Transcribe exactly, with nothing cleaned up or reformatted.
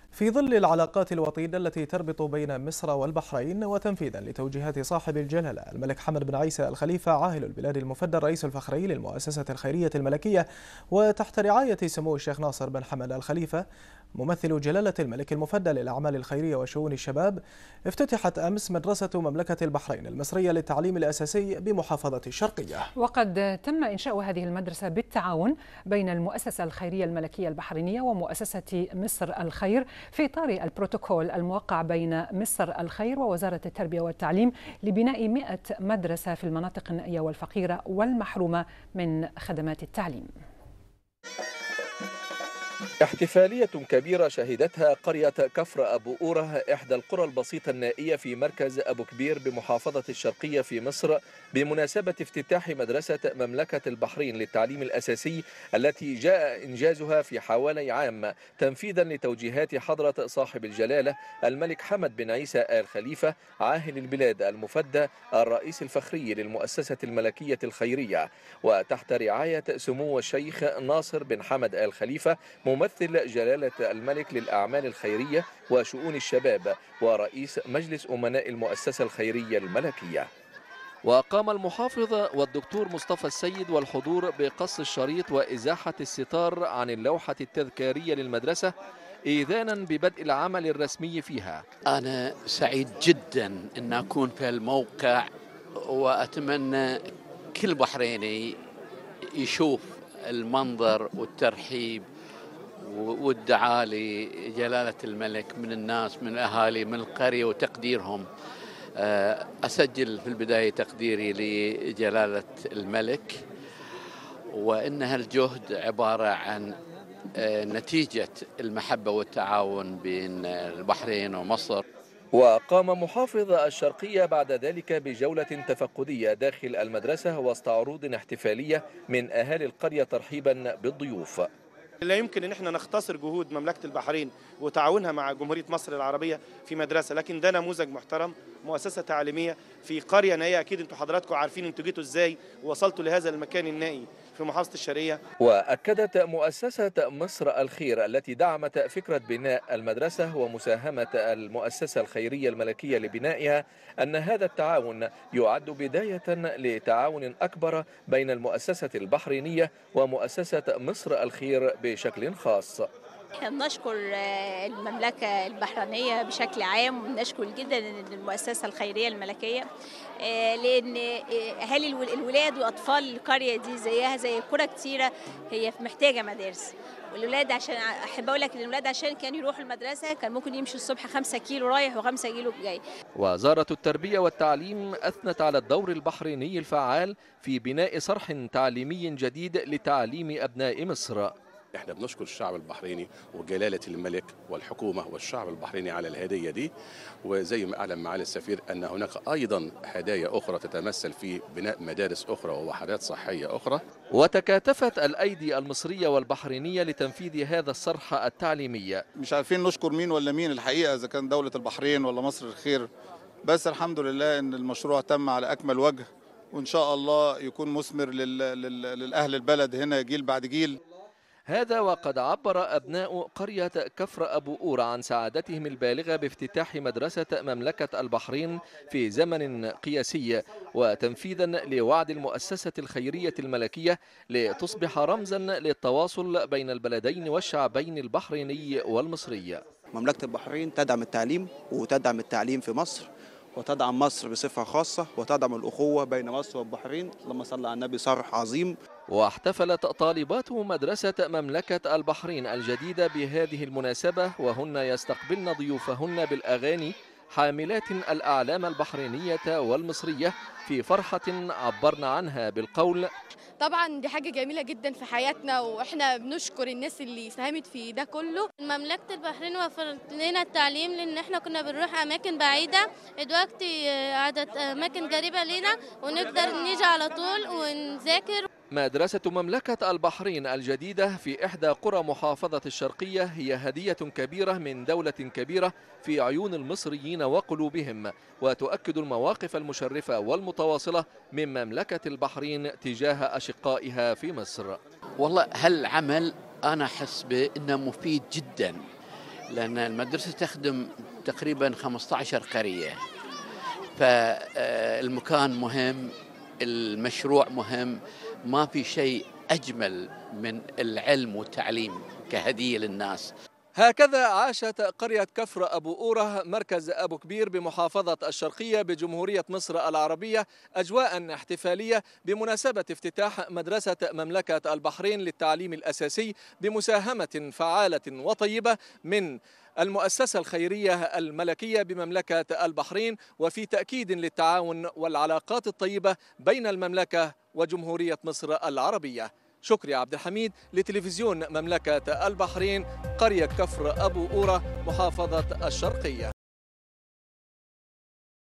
في ظل العلاقات الوطيدة التي تربط بين مصر والبحرين، وتنفيذا لتوجيهات صاحب الجلالة الملك حمد بن عيسى الخليفة عاهل البلاد المفدى الرئيس الفخري للمؤسسة الخيرية الملكية، وتحت رعاية سمو الشيخ ناصر بن حمد الخليفة ممثل جلالة الملك المفدى للأعمال الخيرية وشؤون الشباب، افتتحت أمس مدرسة مملكة البحرين المصرية للتعليم الأساسي بمحافظة الشرقية. وقد تم إنشاء هذه المدرسة بالتعاون بين المؤسسة الخيرية الملكية البحرينية ومؤسسة مصر الخير في إطار البروتوكول الموقع بين مصر الخير ووزارة التربية والتعليم لبناء مئة مدرسة في المناطق النائية والفقيرة والمحرومة من خدمات التعليم. احتفالية كبيرة شهدتها قرية كفر أبو أورة، إحدى القرى البسيطة النائية في مركز أبو كبير بمحافظة الشرقية في مصر، بمناسبة افتتاح مدرسة مملكة البحرين للتعليم الأساسي التي جاء إنجازها في حوالي عام تنفيذا لتوجيهات حضرة صاحب الجلالة الملك حمد بن عيسى آل خليفة عاهل البلاد المفدى الرئيس الفخري للمؤسسة الملكية الخيرية، وتحت رعاية سمو الشيخ ناصر بن حمد آل خليفة ممثل جلالة الملك للأعمال الخيرية وشؤون الشباب ورئيس مجلس أمناء المؤسسة الخيرية الملكية. وقام المحافظ والدكتور مصطفى السيد والحضور بقص الشريط وإزاحة الستار عن اللوحة التذكارية للمدرسة إذانا ببدء العمل الرسمي فيها. أنا سعيد جدا أن أكون في الموقع، وأتمنى كل بحريني يشوف المنظر والترحيب والدعاء لجلالة الملك من الناس، من الأهالي، من القرية، وتقديرهم. أسجل في البداية تقديري لجلالة الملك، وإن هالجهد عبارة عن نتيجة المحبة والتعاون بين البحرين ومصر. وقام محافظ الشرقية بعد ذلك بجولة تفقدية داخل المدرسة وسط عروض احتفالية من أهالي القرية ترحيبا بالضيوف. لا يمكن ان احنا نختصر جهود مملكة البحرين وتعاونها مع جمهورية مصر العربية في مدرسة، لكن ده نموذج محترم، مؤسسة تعليمية في قرية نائية. اكيد انتوا حضراتكم عارفين انتوا جيتوا ازاي ووصلتوا لهذا المكان النائي في محافظة الشرقية. وأكدت مؤسسة مصر الخير التي دعمت فكرة بناء المدرسة ومساهمة المؤسسة الخيرية الملكية لبنائها أن هذا التعاون يعد بداية لتعاون أكبر بين المؤسسة البحرينية ومؤسسة مصر الخير بشكل خاص. احنا بنشكر المملكة البحرينية بشكل عام، ونشكر جدا المؤسسة الخيرية الملكية، لأن أهالي الولاد وأطفال القرية دي زيها زي قرى كتيرة هي محتاجة مدارس. والولاد عشان أحب أقول لك إن الولاد عشان كانوا يروحوا المدرسة كان ممكن يمشوا الصبح خمسة كيلو رايح وخمسة كيلو جاي. وزارة التربية والتعليم أثنت على الدور البحريني الفعال في بناء صرح تعليمي جديد لتعليم أبناء مصر. احنا بنشكر الشعب البحريني وجلالة الملك والحكومة والشعب البحريني على الهدية دي، وزي ما أعلن معالي السفير أن هناك أيضا هدايا أخرى تتمثل في بناء مدارس أخرى ووحدات صحية أخرى. وتكاتفت الأيدي المصرية والبحرينية لتنفيذ هذا الصرح التعليمي. مش عارفين نشكر مين ولا مين الحقيقة، إذا كان دولة البحرين ولا مصر الخير، بس الحمد لله أن المشروع تم على أكمل وجه، وإن شاء الله يكون مثمر للأهل البلد هنا جيل بعد جيل. هذا وقد عبر أبناء قرية كفر أبو أورة عن سعادتهم البالغة بافتتاح مدرسة مملكة البحرين في زمن قياسي، وتنفيذا لوعد المؤسسة الخيرية الملكية لتصبح رمزا للتواصل بين البلدين والشعبين البحريني والمصري. مملكة البحرين تدعم التعليم وتدعم التعليم في مصر، وتدعم مصر بصفة خاصة، وتدعم الأخوة بين مصر والبحرين. اللهم صل على النبي، صرح عظيم. واحتفلت طالبات مدرسة مملكة البحرين الجديدة بهذه المناسبة وهن يستقبلن ضيوفهن بالأغاني حاملات الأعلام البحرينية والمصرية في فرحة عبرن عنها بالقول. طبعا دي حاجة جميلة جدا في حياتنا، واحنا بنشكر الناس اللي ساهمت في ده كله. مملكة البحرين وفرت لنا التعليم، لان احنا كنا بنروح اماكن بعيدة، دلوقتي عدد اماكن قريبة لنا ونقدر نيجي على طول ونذاكر. مدرسة مملكة البحرين الجديدة في إحدى قرى محافظة الشرقية هي هدية كبيرة من دولة كبيرة في عيون المصريين وقلوبهم، وتؤكد المواقف المشرفة والمتواصلة من مملكة البحرين تجاه أشقائها في مصر. والله هالعمل أنا أحس بأنه مفيد جدا لأن المدرسة تخدم تقريبا خمسة عشر قرية، فالمكان مهم، المشروع مهم، ما في شيء أجمل من العلم والتعليم كهدية للناس. هكذا عاشت قرية كفر أبو أورة مركز أبو كبير بمحافظة الشرقية بجمهورية مصر العربية أجواء احتفالية بمناسبة افتتاح مدرسة مملكة البحرين للتعليم الأساسي بمساهمة فعالة وطيبة من المؤسسة الخيرية الملكية بمملكة البحرين، وفي تأكيد للتعاون والعلاقات الطيبة بين المملكة وجمهورية مصر العربية. شكري عبد الحميد لتلفزيون مملكة البحرين، قرية كفر أبو أورة، محافظة الشرقية.